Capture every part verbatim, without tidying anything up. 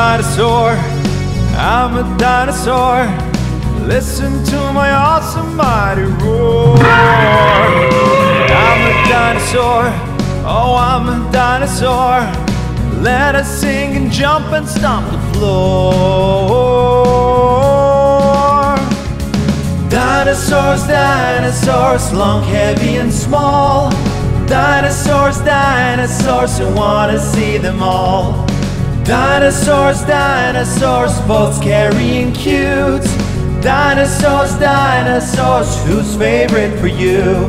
dinosaur, I'm a dinosaur. Listen to my awesome mighty roar. I'm a dinosaur, oh I'm a dinosaur. Let us sing and jump and stomp the floor. Dinosaurs, dinosaurs, long, heavy and small. Dinosaurs, dinosaurs, I wanna see them all. Dinosaurs, dinosaurs, boats carrying cute. Dinosaurs, dinosaurs, who's favorite for you?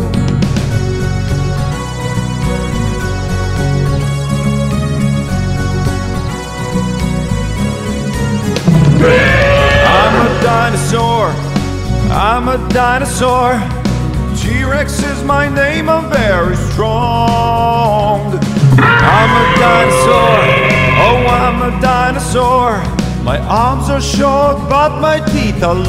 I'm a dinosaur, I'm a dinosaur. T-Rex is my name, I'm very strong. I'm a dinosaur, oh I'm a dinosaur. My arms are short but my teeth are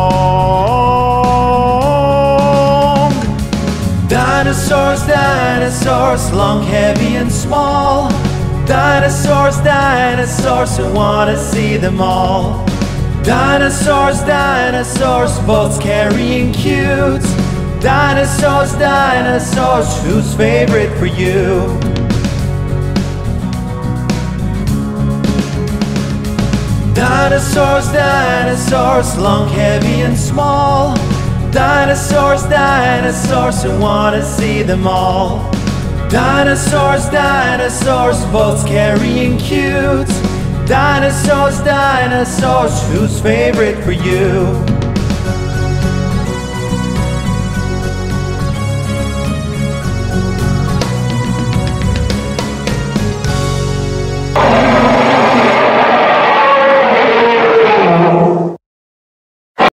long. Dinosaurs, dinosaurs, long, heavy and small. Dinosaurs, dinosaurs, I wanna see them all. Dinosaurs, dinosaurs, boats carrying cute. Dinosaurs, dinosaurs, who's favorite for you? Dinosaurs, dinosaurs, long, heavy and small. Dinosaurs, dinosaurs, I wanna see them all. Dinosaurs, dinosaurs, boats carrying cute. Dinosaurs, dinosaurs, who's favorite for you?